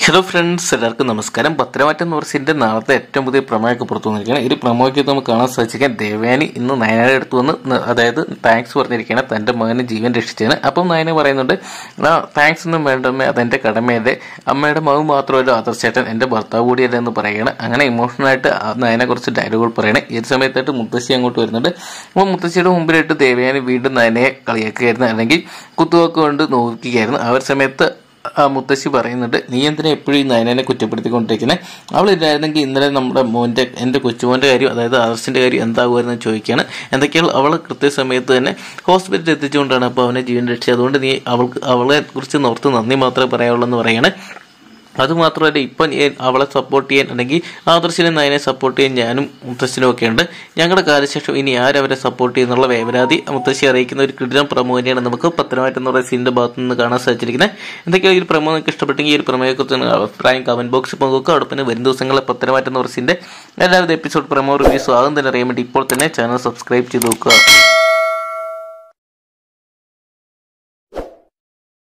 Hello friends, എല്ലാവർക്കും നമസ്കാരം. പത്തനംതിട്ട നൂർസിന്റെ നാളത്തെ ഏറ്റവും പുതിയ പ്രമേയൊക്കെ പുറത്തു വന്നിരിക്കുകയാണ്. ഈ പ്രമോയ്ക്ക് നമുക്ക് കാണാൻ സാധിക്കാൻ ദേവയാനി ഇന്ന് നയനയുടെ അടുത്ത് വന്ന് അതായത് താങ്ക്സ് പറഞ്ഞിരിക്കുകയാണ്, തന്റെ മകന് ജീവൻ രക്ഷിച്ചതിന്. അപ്പം നയന പറയുന്നുണ്ട്, താങ്ക്സ് ഒന്നും വേണ്ടമ്മേ, അതെന്റെ കടമയല്ലേ, അമ്മയുടെ മകൻ മാത്രമല്ല ആദർശേട്ടൻ, എന്റെ ഭർത്താവ് കൂടിയല്ല എന്ന് പറയുകയാണ്. അങ്ങനെ ഇമോഷണലായിട്ട് നയനെ കുറച്ച് ഡയലോഗുകൾ പറയണേ. ഈ സമയത്തായിട്ട് മുത്തശ്ശി അങ്ങോട്ട് വരുന്നുണ്ട്. അപ്പോൾ മുത്തശ്ശിയുടെ മുമ്പിലായിട്ട് ദേവയാനി വീണ്ടും നയനയെ കളിയാക്കുകയായിരുന്നു, അല്ലെങ്കിൽ കുത്തുവാക്ക് കൊണ്ട് നോക്കുകയായിരുന്നു. ആ ഒരു സമയത്ത് മുത്തശ്ശി പറയുന്നുണ്ട്, നീ എന്തിനാ എപ്പോഴും ഈ നയനെ കുറ്റപ്പെടുത്തിക്കൊണ്ടിരിക്കുന്നത്? അവളില്ലായിരുന്നെങ്കിൽ ഇന്നലെ എൻ്റെ കൊച്ചുമോൻ്റെ കാര്യം, അതായത് ആദർശിൻ്റെ കാര്യം എന്താകുമായിരുന്നു ചോദിക്കുകയാണ്. എന്തൊക്കെയാണ് അവൾ കൃത്യസമയത്ത് തന്നെ ഹോസ്പിറ്റലിൽ എത്തിച്ചുകൊണ്ടാണ് അപ്പോൾ അവനെ ജീവൻ രക്ഷിച്ചത്. അതുകൊണ്ട് നീ അവളെ കുറിച്ച് നോർത്ത് നന്ദി മാത്രമേ പറയാവുള്ളൂ എന്ന് പറയുകയാണ്. അതുമാത്രമല്ല, ഇപ്പം അവളെ സപ്പോർട്ട് ചെയ്യാൻ അല്ലെങ്കിൽ ആദർശിനെ നയനെ സപ്പോർട്ട് ചെയ്യാൻ ഞാനും മുത്തശ്ശിനും ഒക്കെ ഉണ്ട്. ഞങ്ങളുടെ കാലശേഷം ഇനി ആരവരെ സപ്പോർട്ട് ചെയ്യുന്നുള്ള വേവരാതി മുത്തശ്ശി അറിയിക്കുന്ന ഒരു കിടിലൻ പ്രമോനെയാണ് നമുക്ക് പത്തനംതിട്ട എന്നുള്ള സീനിന്റെ ഭാഗത്തു നിന്ന് കാണാൻ സാധിച്ചിരിക്കുന്നത്. എന്തൊക്കെയാണ് ഈ ഒരു പ്രമോ നിങ്ങൾക്ക് ഇഷ്ടപ്പെട്ടെങ്കിൽ ഈ ഒരു പ്രമോയെക്കുറിച്ച് അഭിപ്രായം കമന്റ് ബോക്സിൽ പങ്കുവെക്കുക. അതോടൊപ്പം വരും ദിവസങ്ങളിലെ പത്തനംതിട്ട എന്നുള്ള സീനിന്റെ എല്ലാവിധ എപ്പിസോഡ് പ്രമോ റിവ്യൂസും ആകും തന്നെ അറിയാൻ വേണ്ടി ഇപ്പോൾ തന്നെ ചാനൽ സബ്സ്ക്രൈബ് ചെയ്ത് നോക്കുക.